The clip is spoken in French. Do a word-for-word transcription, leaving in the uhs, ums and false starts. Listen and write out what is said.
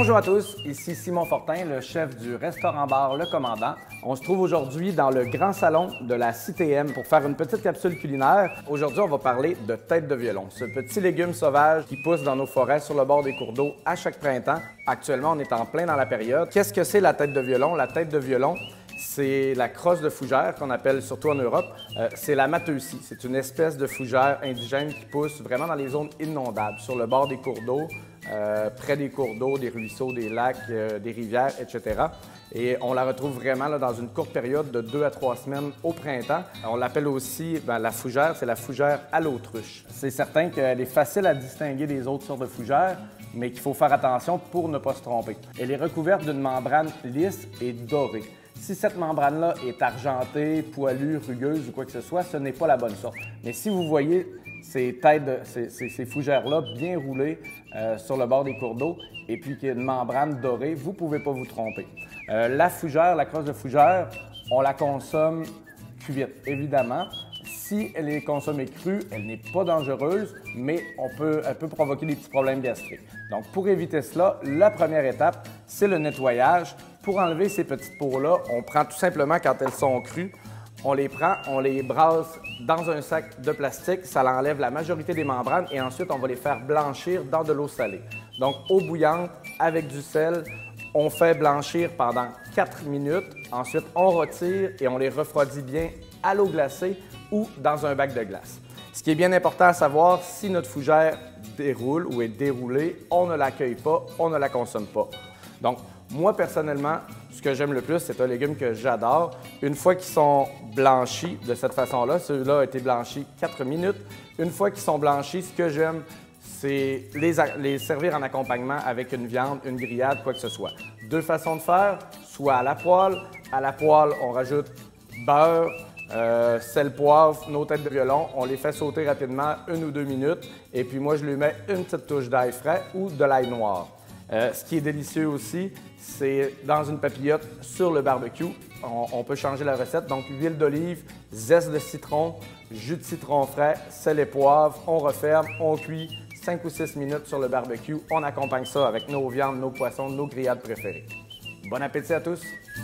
Bonjour à tous, ici Simon Fortin, le chef du restaurant-bar Le Commandant. On se trouve aujourd'hui dans le grand salon de la C T M pour faire une petite capsule culinaire. Aujourd'hui, on va parler de tête de violon, ce petit légume sauvage qui pousse dans nos forêts sur le bord des cours d'eau à chaque printemps. Actuellement, on est en plein dans la période. Qu'est-ce que c'est la tête de violon? La tête de violon, c'est la crosse de fougère qu'on appelle surtout en Europe. Euh, c'est la mateusie. C'est une espèce de fougère indigène qui pousse vraiment dans les zones inondables, sur le bord des cours d'eau, euh, près des cours d'eau, des ruisseaux, des lacs, euh, des rivières, et cetera. Et on la retrouve vraiment là, dans une courte période de deux à trois semaines au printemps. On l'appelle aussi, bien, la fougère, c'est la fougère à l'autruche. C'est certain qu'elle est facile à distinguer des autres sortes de fougères, mais qu'il faut faire attention pour ne pas se tromper. Elle est recouverte d'une membrane lisse et dorée. Si cette membrane-là est argentée, poilue, rugueuse ou quoi que ce soit, ce n'est pas la bonne sorte. Mais si vous voyez ces têtes, de, ces, ces, ces fougères-là bien roulées euh, sur le bord des cours d'eau et puis qu'il y a une membrane dorée, vous ne pouvez pas vous tromper. Euh, la fougère, la crosse de fougère, on la consomme cuite, évidemment. Si elle est consommée crue, elle n'est pas dangereuse, mais on peut, elle peut provoquer des petits problèmes gastriques. Donc, pour éviter cela, la première étape, c'est le nettoyage. Pour enlever ces petites peaux-là, on prend tout simplement, quand elles sont crues, on les prend, on les brasse dans un sac de plastique, ça enlève la majorité des membranes et ensuite, on va les faire blanchir dans de l'eau salée. Donc, eau bouillante avec du sel, on fait blanchir pendant quatre minutes. Ensuite, on retire et on les refroidit bien à l'eau glacée ou dans un bac de glace. Ce qui est bien important à savoir, si notre fougère déroule ou est déroulée, on ne l'accueille pas, on ne la consomme pas. Donc, moi, personnellement, ce que j'aime le plus, c'est un légume que j'adore. Une fois qu'ils sont blanchis de cette façon-là, celui-là a été blanchi quatre minutes. Une fois qu'ils sont blanchis, ce que j'aime, c'est les, les servir en accompagnement avec une viande, une grillade, quoi que ce soit. Deux façons de faire, soit à la poêle. À la poêle, on rajoute beurre, Euh, sel, poivre, nos têtes de violon, on les fait sauter rapidement, une ou deux minutes, et puis moi je lui mets une petite touche d'ail frais ou de l'ail noir. Euh, ce qui est délicieux aussi, c'est dans une papillote sur le barbecue. On, on peut changer la recette, donc huile d'olive, zeste de citron, jus de citron frais, sel et poivre, on referme, on cuit cinq ou six minutes sur le barbecue. On accompagne ça avec nos viandes, nos poissons, nos grillades préférées. Bon appétit à tous!